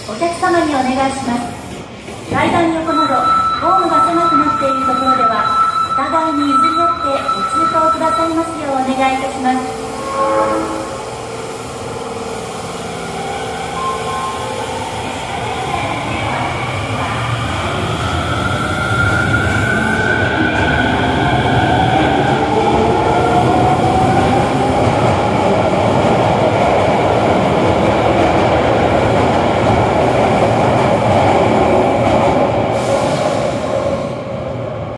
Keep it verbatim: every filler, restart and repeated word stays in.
お客様にお願いします。階段横などホームが狭くなっているところではお互いに譲り合ってご通行くださいますようお願いいたします。